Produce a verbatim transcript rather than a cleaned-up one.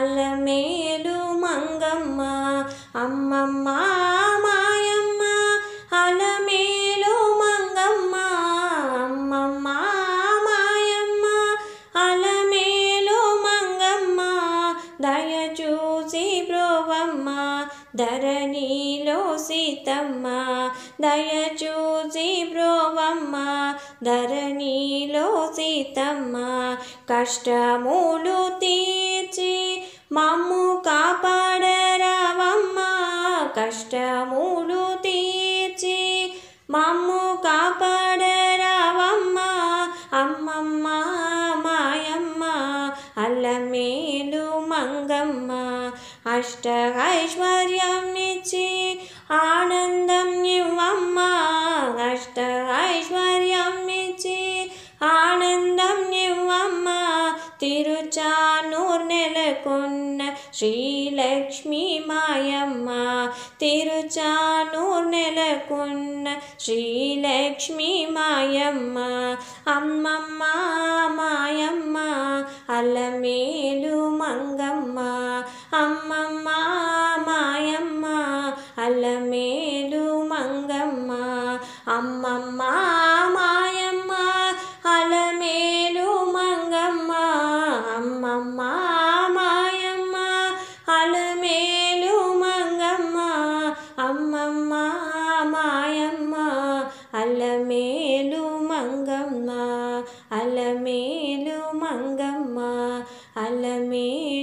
అల్లమేలు మంగమ్మ అమ్మమ్మ మాయమ్మ అల్లమేలు మంగమ్మ అమ్మమ్మ మాయమ్మ అల్లమేలు మంగమ్మ దయచూసి బ్రోవమ్మ ధరణిలో సీతమ్మ దయచూసి బ్రోవమ్మ ధరణిలో సీతమ్మ కష్టములు తీర్చి మమ్ము కాపాడరావమ్మ కష్టములు తీర్చి మమ్ము కాపాడరావమ్మ అమ్మమ్మ మాయమ్మ అల్లమేలు మంగమ్మ అష్ట ఐశ్వర్యం ఇచ్చి ఆనందం ఇవ్వమ్మ అష్ట ఐశ్వర్యం ఇచ్చి ఆనందం ఇవ్వమ్మ తిరుచానూర్ నెలకొన్న శ్రీలక్ష్మీ మాయమ్మ తిరుచానూర్ నెలకొన్న శ్రీలక్ష్మీ మాయమ్మ అమ్మమ్మ మాయమ్మ అల్లమేలు మంగమ్మ అమ్మమ్మ మాయమ్మ అల్లమేలు మంగమ్మ అమ్మమ్మ మాయమ్మ అల్లమేలు మంగమ్మ అమ్మమ్మ మాయమ్మ అల్లమేలు మంగమ్మ అమ్మమ్మ మాయమ్మ అల్లమేలు మంగమ్మ అల్లమేలు మంగమ్మ అల్లమేలు